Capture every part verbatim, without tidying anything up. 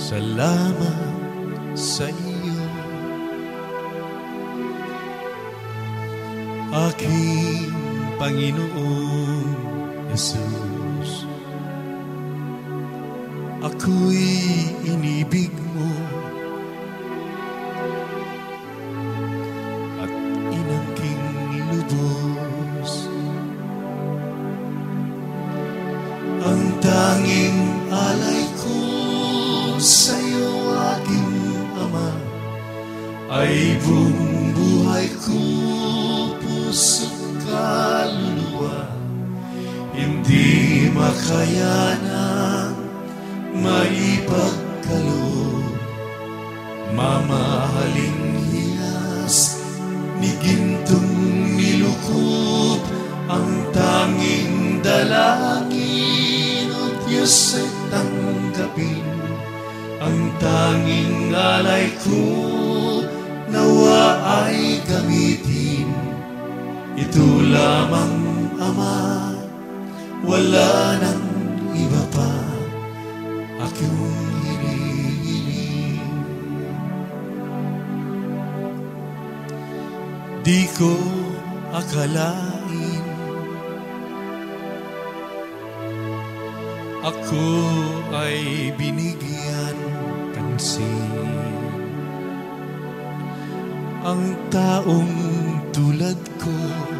Salamat sa iyo, aking Panginoong Jesus. Ako'y inibig mo at inangking lubos. Ang tanging alay ko sa'yo, aking Ama, ay buong buhay ko, puso, kaluluwa. Hindi makayanang maipagkaloob, mamahaling hiyas ni gintong nilukob. Ang tanging dalangin, O Diyos, ay tanggapin. Ang tanging alay ko, nawa ay gamitin. Ito lamang, Ama, wala nang iba pa akong hinihiling. Di ko akalain ako ay binigyan pansin. Ang taong tulad ko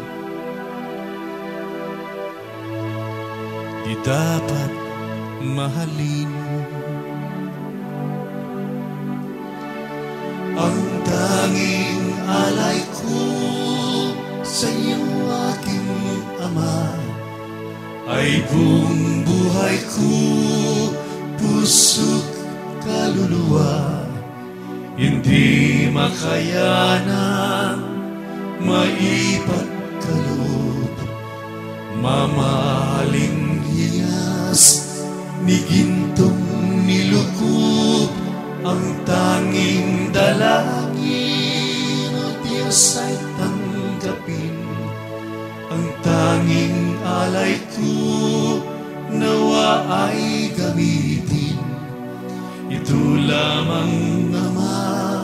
di dapat mahalin. Ang tanging alay ko sa iyo, aking Ama, ay buong buhay ko, puso't kaluluwa. Hindi makayanang maipagkaloob, mamahaling hiyas ni gintong nilukob. Ang tanging dalangin, O Diyos, ay tanggapin. Ang tanging alay ko, nawa ay gamitin. Ito lamang, Ama,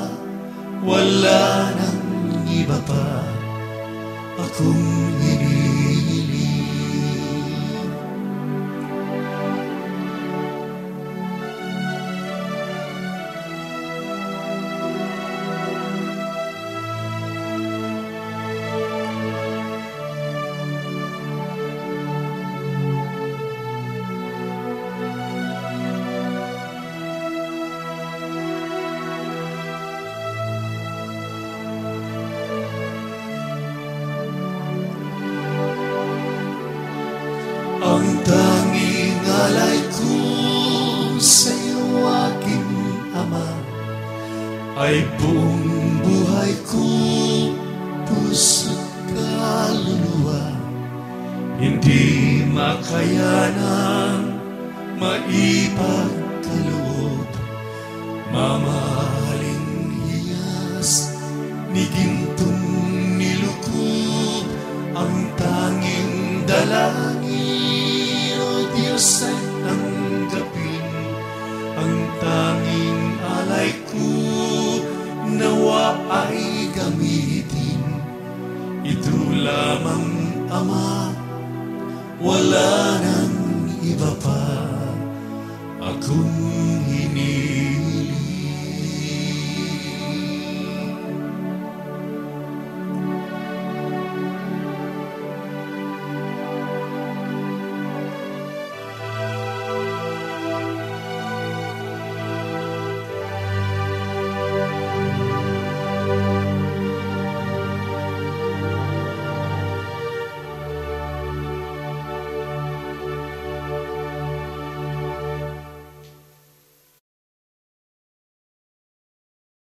wala nang iba pa akong hinihiling. Ang tanging alay ko sa iyo, aking Ama, ay buong buhay ko, puso't kaluluwa. Hindi makayanang maipagkaloob, mamahaling hiyas ni gintong nilukob. Ang tanging dalangin, O Diyos, ay tanggapin. Ang tanging alay ko, nawa ay gamitin. Ito lamang, Ama, wala nang iba pa akong hinihiling.